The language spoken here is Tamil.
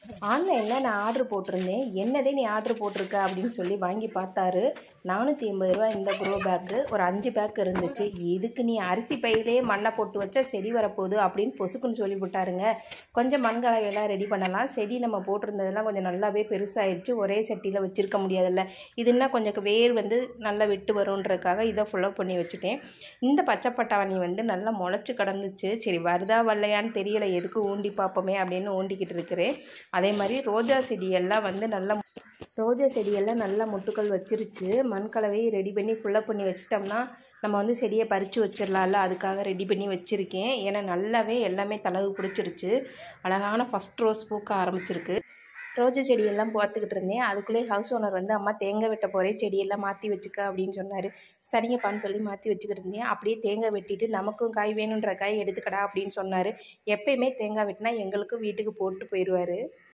ஆன்லைனில் நான் ஆர்டர் போட்டிருந்தேன். என்னதே நீ ஆர்டர் போட்டிருக்க அப்படின்னு சொல்லி வாங்கி பார்த்தாரு. 480 ரூபா இந்த க்ரோ பேக்கு. ஒரு 5 பேக் இருந்துச்சு. இதுக்கு நீ அரிசி பையிலே மண்ணை போட்டு வச்சா செடி வரப்போகுது அப்படின்னு பொசுக்குன்னு சொல்லி விட்டாருங்க. கொஞ்சம் மண் கலவையெல்லாம் ரெடி பண்ணலாம். செடி நம்ம போட்டிருந்ததெல்லாம் கொஞ்சம் நல்லாவே பெருசாகிடுச்சு. ஒரே சட்டியில் வச்சுருக்க முடியாதுல்ல. இதுன்னா கொஞ்சம் வேர் வந்து நல்லா விட்டு வருன்றதுக்காக இதை ஃபுல்லப் பண்ணி வச்சுட்டேன். இந்த பச்சை பட்டாணி வந்து நல்லா முளைச்சி கிடந்துச்சு. சரி வருதா வரலையான்னு தெரியல, எதுக்கு ஊண்டி பார்ப்போமே அப்படின்னு ஊண்டிக்கிட்டு இருக்கிறேன். அதே மாதிரி ரோஜா செடியெல்லாம் நல்லா முட்டுக்கள் வச்சிருச்சு. மண் கலவையை ரெடி பண்ணி ஃபுல்லப் பண்ணி வச்சிட்டோம்னா நம்ம வந்து செடியை பறித்து வச்சிடலாம்ல. அதுக்காக ரெடி பண்ணி வச்சுருக்கேன். ஏன்னா நல்லாவே எல்லாமே தளவு பிடிச்சிருச்சு. அழகான ஃபஸ்ட் ரோஸ் பூக்க ஆரம்பிச்சிருக்கு. ரோஜா செடியெல்லாம் பார்த்துக்கிட்டு இருந்தேன். அதுக்குள்ளே ஹவுஸ் ஓனர் வந்து அம்மா தேங்காய் வெட்ட போகிறேன், செடியெல்லாம் மாற்றி வச்சுக்க அப்படின்னு சொன்னார். சரிங்கப்பான்னு சொல்லி மாற்றி வச்சுக்கிட்டு இருந்தேன். அப்படியே தேங்காய் வெட்டிட்டு நமக்கும் காய் வேணுன்ற காய் எடுத்துக்கடா அப்படின்னு சொன்னார். எப்பயுமே தேங்காய் வெட்டினா எங்களுக்கும் வீட்டுக்கு போட்டு போயிடுவார்.